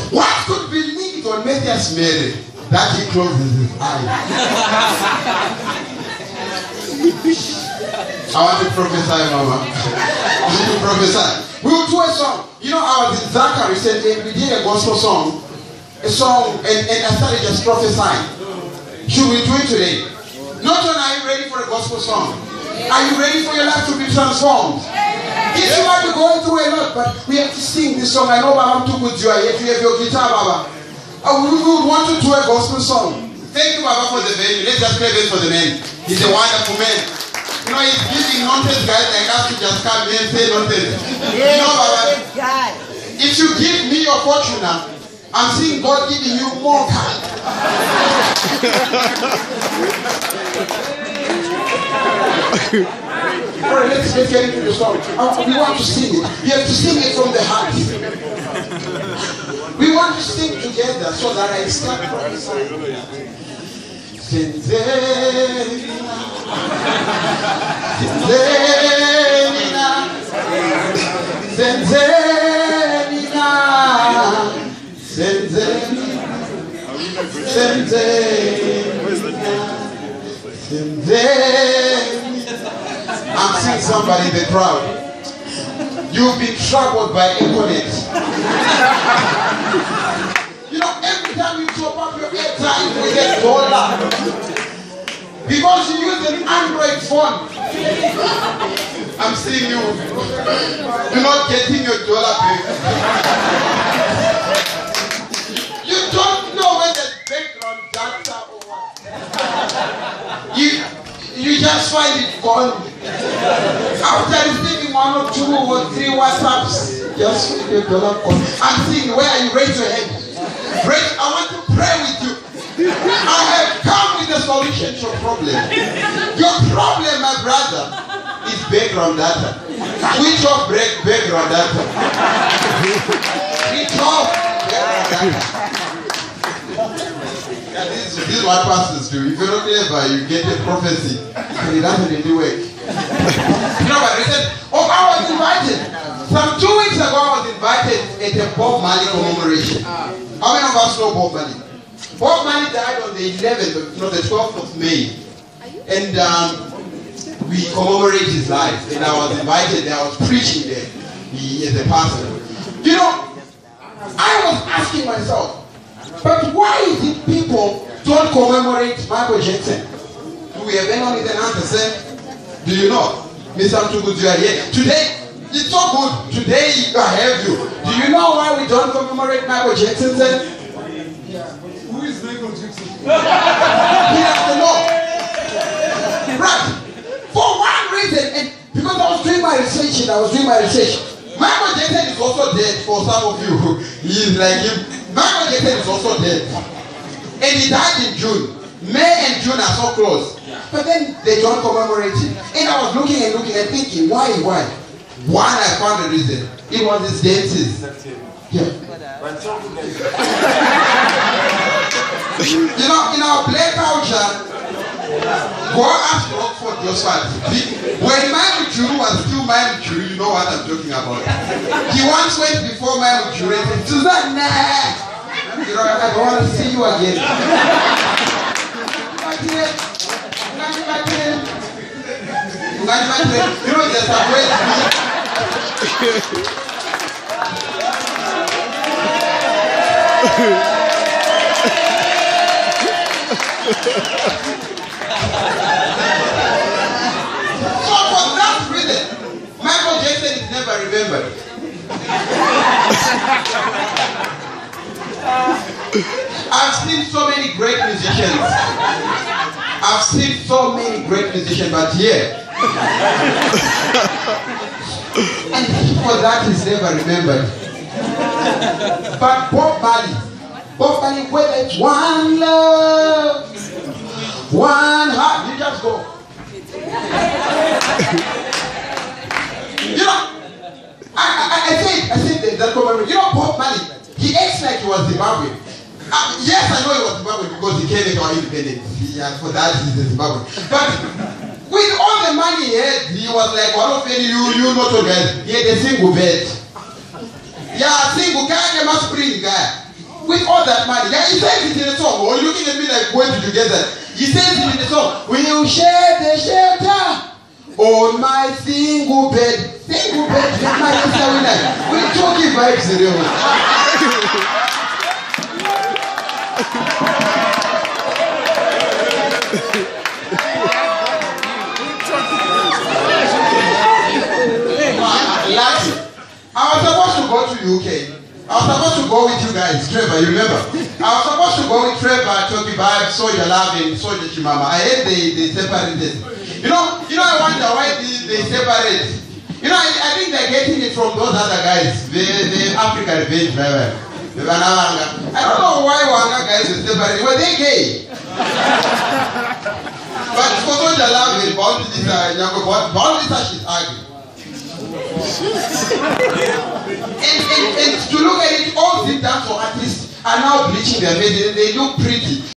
What could be linked on Matthias Mary that he closes his eyes? I want to prophesy, Mama. I want to prophesy. We will do a song. You know, I was in Zaka recently. We did a gospel song. And I started just prophesying. Should we do it today? Not only are you ready for a gospel song, are you ready for your life to be transformed? Yes, you might be going through a lot, but we have to sing this song. I know Baba too good. You have your guitar, Baba. We would want to do a gospel song. Thank you, Baba, for the venue. Let's just play this for the man. He's a wonderful man. You know, he's giving nonsense guys like us to just come here and say nonsense. You know, Baba, if you give me your fortune now, I'm seeing God giving you more time. Alright, let's get into the song. We want to sing it. You have to sing it from the heart. We want to sing together so that I start prophesying. I'm seeing somebody in the crowd. You've been troubled by internet. You know, every time you top up your airtime with $1, because you use an Android phone. I'm seeing you. You're not getting your dollar back. You don't know whether it's background data or what. You just find it gone. After receiving 1 or 2 or 3 WhatsApps, just find your dollar gone. I'm seeing where you raise your hand. I want to pray with you. I have come with a solution to your problem. Your problem, my brother, is background data. Switch off background data. Switch off background data. Yeah, this is what pastors do. If you're not clever, you get a prophecy and it doesn't really work. You know what I said? Oh, I was invited. Some 2 weeks ago, I was invited at a Bob Marley commemoration. How many of us know Bob Marley? Bob Marley died on the 11th, the 12th of May. And we commemorate his life. And I was invited there. I was preaching there. He is a pastor. You know, I was asking myself, but why is it people don't commemorate Michael Jackson? Do we have anyone with an answer, sir? Do you know? Mr. Tugudu, you are here. Today, it's so good. Today, I have you. Do you know why we don't commemorate Michael Jackson, sir? Who is Michael Jackson? He has to know. Right. For one reason, and because I was doing my research, Michael Jackson is also dead for some of you. He is like him. Michael Jackson is also dead. And he died in June. May and June are so close. But then they don't commemorate it. And I was looking and thinking, why? One, I found a reason. It was his dances. Yeah. You know, in our black culture, go ask Rockford Joshua. When Maimu Juru was still Maimu Juru, you know what I'm talking about. He once went before Maimu Juru and said, Susanna, you know, I don't want to see you again. You know, there's a way to So for that reason, Michael Jackson is never remembered. I've seen so many great musicians. But here. And for that is never remembered. But Bob Marley, whether it's one love, one heart, you just go. You know, I said that comment. You know, Bob Marley, he acts like he was Zimbabwean. Yes, I know he was Zimbabwean because he came into our independence. For that, he's a Zimbabwean. But with all the money he had, he was like, one of you not so bad. He had a single bed. Yeah, single guy, you must bring guy. with all that money. Yeah, he says it in the song. Or looking at me like, where did you get that? He says it in the song. Will you share the shelter on my single bed? Single bed. We're talking vibes, you know. I was supposed to go to UK. I was supposed to go with you guys, Trevor, you remember? I was supposed to go with Trevor, Toki Vibe, Soldier Love, and Soldier Chimama. I heard they separated. You know, I wonder why they separate. You know, I think they're getting it from those other guys, the African Revenge Driver. I don't know why Wanga guys were separated. Were they gay? But for Soldier Love, Boundlisa, she's ugly. And to look at it, all the dance artists are now bleaching their faces. They look pretty.